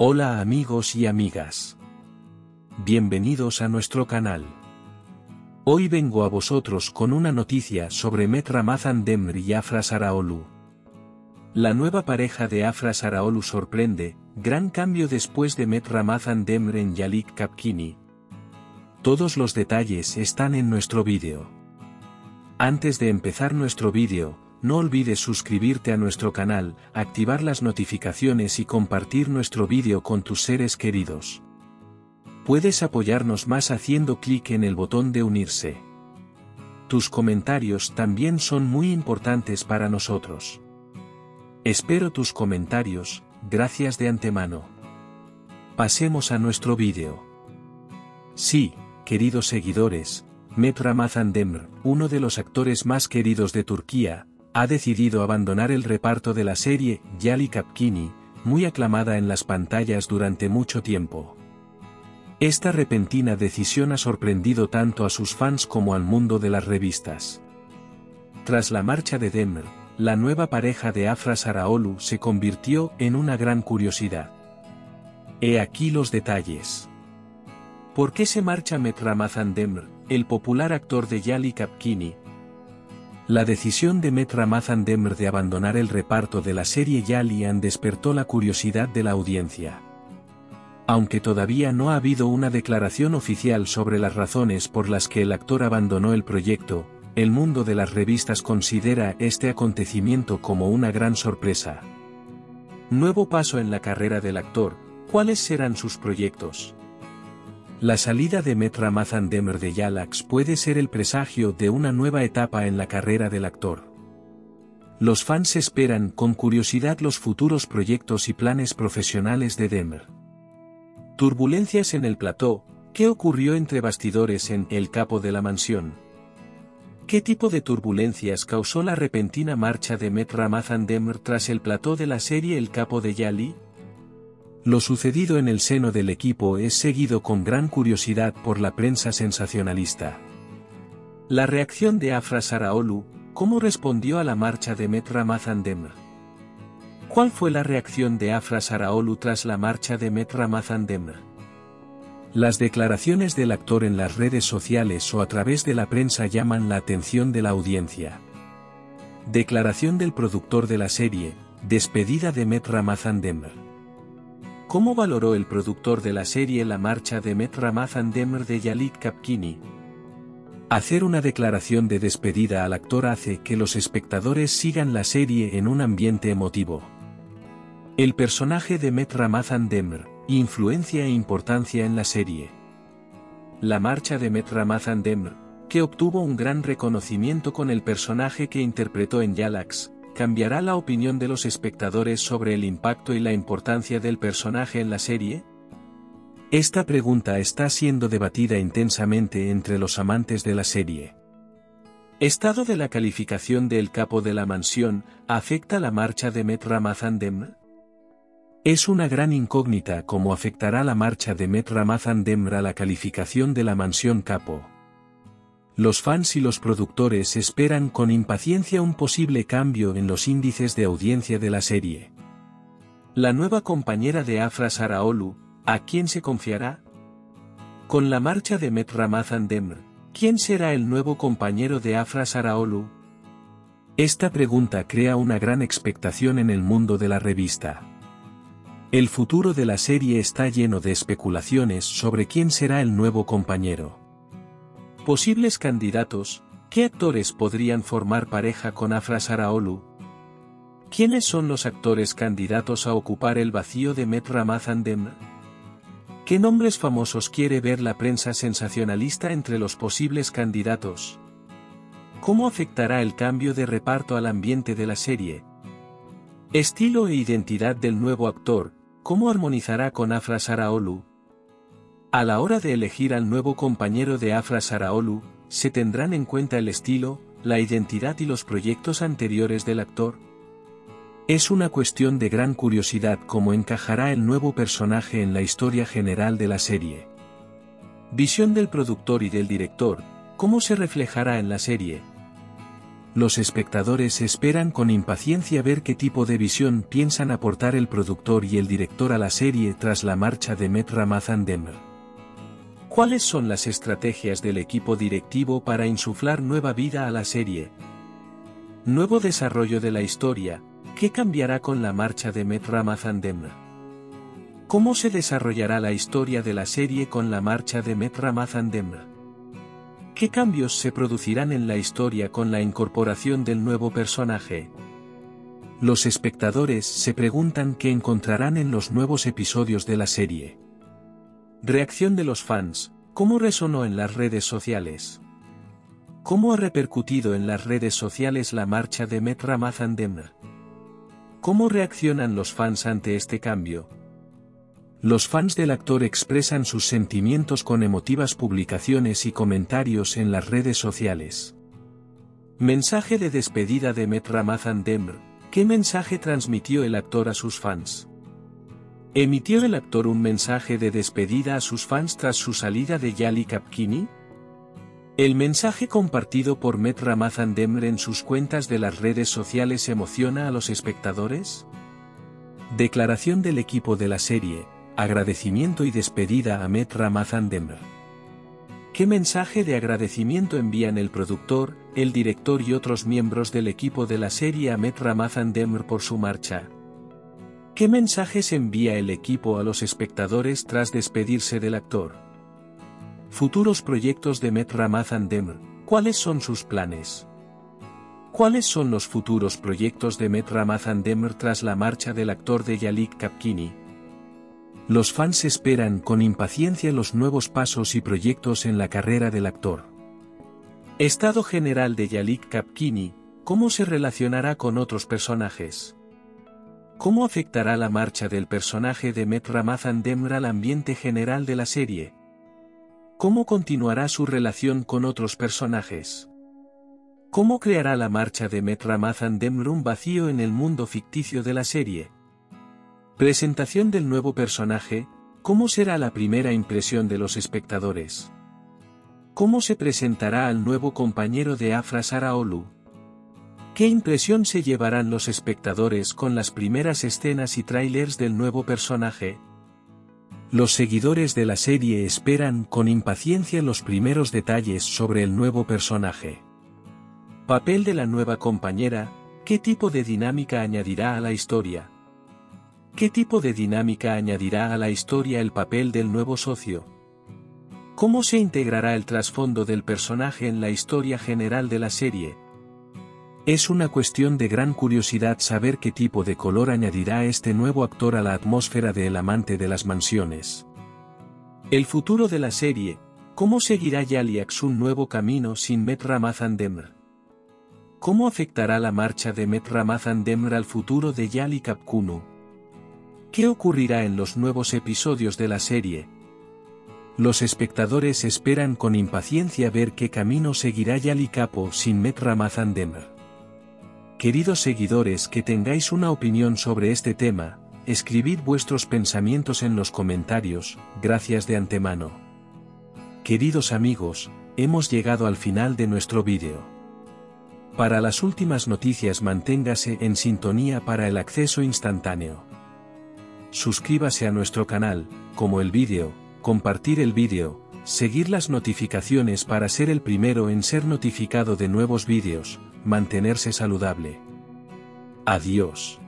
Hola amigos y amigas. Bienvenidos a nuestro canal. Hoy vengo a vosotros con una noticia sobre Met Ramadhan Demr y Afras Araolu. La nueva pareja de Afras Araolu sorprende, gran cambio después de Met Ramadhan Demr en Yalik Kapkini. Todos los detalles están en nuestro vídeo. Antes de empezar nuestro vídeo, no olvides suscribirte a nuestro canal, activar las notificaciones y compartir nuestro vídeo con tus seres queridos. Puedes apoyarnos más haciendo clic en el botón de unirse. Tus comentarios también son muy importantes para nosotros. Espero tus comentarios, gracias de antemano. Pasemos a nuestro vídeo. Sí, queridos seguidores, Met Ramadhan Demr, uno de los actores más queridos de Turquía, ha decidido abandonar el reparto de la serie Yalik Kapkini, muy aclamada en las pantallas durante mucho tiempo. Esta repentina decisión ha sorprendido tanto a sus fans como al mundo de las revistas. Tras la marcha de Demr, la nueva pareja de Afras Araolu se convirtió en una gran curiosidad. He aquí los detalles. ¿Por qué se marcha Met Ramadhan Demr, el popular actor de Yalik Kapkini? La decisión de Met Ramadhan Demr de abandonar el reparto de la serie Yalian despertó la curiosidad de la audiencia. Aunque todavía no ha habido una declaración oficial sobre las razones por las que el actor abandonó el proyecto, el mundo de las revistas considera este acontecimiento como una gran sorpresa. Nuevo paso en la carrera del actor, ¿cuáles serán sus proyectos? La salida de Met Ramadhan Demr de Yalax puede ser el presagio de una nueva etapa en la carrera del actor. Los fans esperan con curiosidad los futuros proyectos y planes profesionales de Demr. Turbulencias en el plató, ¿qué ocurrió entre bastidores en El Capo de la Mansión? ¿Qué tipo de turbulencias causó la repentina marcha de Met Ramadhan Demr tras el plató de la serie El Capo de Yali? Lo sucedido en el seno del equipo es seguido con gran curiosidad por la prensa sensacionalista. La reacción de Afras Araolu, ¿cómo respondió a la marcha de Met Ramadhan Demr? ¿Cuál fue la reacción de Afras Araolu tras la marcha de Met Ramadhan Demr? Las declaraciones del actor en las redes sociales o a través de la prensa llaman la atención de la audiencia. Declaración del productor de la serie, despedida de Met Ramadhan Demr. ¿Cómo valoró el productor de la serie la marcha de Met Ramadhan Demr de Yalik Kapkini? Hacer una declaración de despedida al actor hace que los espectadores sigan la serie en un ambiente emotivo. El personaje de Met Ramadhan Demr, influencia e importancia en la serie. La marcha de Met Ramadhan Demr, que obtuvo un gran reconocimiento con el personaje que interpretó en Yalax, ¿cambiará la opinión de los espectadores sobre el impacto y la importancia del personaje en la serie? Esta pregunta está siendo debatida intensamente entre los amantes de la serie. ¿Estado de la calificación de El Capo de la Mansión afecta la marcha de Met Ramadhan Demr? Es una gran incógnita cómo afectará la marcha de Met Ramadhan Demr a la calificación de la Mansión Capo. Los fans y los productores esperan con impaciencia un posible cambio en los índices de audiencia de la serie. La nueva compañera de Afras Araolu, ¿a quién se confiará? Con la marcha de Met Ramadhan Demr, ¿quién será el nuevo compañero de Afras Araolu? Esta pregunta crea una gran expectación en el mundo de la revista. El futuro de la serie está lleno de especulaciones sobre quién será el nuevo compañero. Posibles candidatos, ¿qué actores podrían formar pareja con Afras Araolu? ¿Quiénes son los actores candidatos a ocupar el vacío de Met Ramadhan Demr? ¿Qué nombres famosos quiere ver la prensa sensacionalista entre los posibles candidatos? ¿Cómo afectará el cambio de reparto al ambiente de la serie? Estilo e identidad del nuevo actor, ¿cómo armonizará con Afras Araolu? A la hora de elegir al nuevo compañero de Afras Araolu, ¿se tendrán en cuenta el estilo, la identidad y los proyectos anteriores del actor? Es una cuestión de gran curiosidad cómo encajará el nuevo personaje en la historia general de la serie. Visión del productor y del director, ¿cómo se reflejará en la serie? Los espectadores esperan con impaciencia ver qué tipo de visión piensan aportar el productor y el director a la serie tras la marcha de Met Ramadhan Demr. ¿Cuáles son las estrategias del equipo directivo para insuflar nueva vida a la serie? Nuevo desarrollo de la historia, ¿qué cambiará con la marcha de Met Ramadhan Demr? ¿Cómo se desarrollará la historia de la serie con la marcha de Met Ramadhan Demr? ¿Qué cambios se producirán en la historia con la incorporación del nuevo personaje? Los espectadores se preguntan qué encontrarán en los nuevos episodios de la serie. Reacción de los fans, ¿cómo resonó en las redes sociales? ¿Cómo ha repercutido en las redes sociales la marcha de Met Ramadhan Demr? ¿Cómo reaccionan los fans ante este cambio? Los fans del actor expresan sus sentimientos con emotivas publicaciones y comentarios en las redes sociales. Mensaje de despedida de Met Ramadhan Demr. ¿Qué mensaje transmitió el actor a sus fans? ¿Emitió el actor un mensaje de despedida a sus fans tras su salida de Yali Kapkini? ¿El mensaje compartido por Met Ramadhan Demr en sus cuentas de las redes sociales emociona a los espectadores? Declaración del equipo de la serie. Agradecimiento y despedida a Met Ramadhan Demr. ¿Qué mensaje de agradecimiento envían el productor, el director y otros miembros del equipo de la serie a Met Ramadhan Demr por su marcha? ¿Qué mensajes envía el equipo a los espectadores tras despedirse del actor? Futuros proyectos de Met Ramadhan Demr, ¿cuáles son sus planes? ¿Cuáles son los futuros proyectos de Met Ramadhan Demr tras la marcha del actor de Yali Kapkini? Los fans esperan con impaciencia los nuevos pasos y proyectos en la carrera del actor. Estado general de Yali Kapkini, ¿cómo se relacionará con otros personajes? ¿Cómo afectará la marcha del personaje de Met Ramadhan Demr al ambiente general de la serie? ¿Cómo continuará su relación con otros personajes? ¿Cómo creará la marcha de Met Ramadhan Demr un vacío en el mundo ficticio de la serie? Presentación del nuevo personaje, ¿cómo será la primera impresión de los espectadores? ¿Cómo se presentará al nuevo compañero de Afra Saraolu? ¿Qué impresión se llevarán los espectadores con las primeras escenas y tráilers del nuevo personaje? Los seguidores de la serie esperan con impaciencia los primeros detalles sobre el nuevo personaje. Papel de la nueva compañera, ¿qué tipo de dinámica añadirá a la historia? ¿Qué tipo de dinámica añadirá a la historia el papel del nuevo socio? ¿Cómo se integrará el trasfondo del personaje en la historia general de la serie? Es una cuestión de gran curiosidad saber qué tipo de color añadirá este nuevo actor a la atmósfera de El amante de las mansiones. El futuro de la serie, ¿cómo seguirá Yaliax un nuevo camino sin Met Ramadhan Demr? ¿Cómo afectará la marcha de Met Ramadhan Demr al futuro de Yali Kapkunu? ¿Qué ocurrirá en los nuevos episodios de la serie? Los espectadores esperan con impaciencia ver qué camino seguirá Yali Kapo sin Met Ramadhan Demr. Queridos seguidores, que tengáis una opinión sobre este tema, escribid vuestros pensamientos en los comentarios, gracias de antemano. Queridos amigos, hemos llegado al final de nuestro vídeo. Para las últimas noticias manténgase en sintonía para el acceso instantáneo. Suscríbase a nuestro canal, como el vídeo, compartir el vídeo, seguir las notificaciones para ser el primero en ser notificado de nuevos vídeos, mantenerse saludable. Adiós.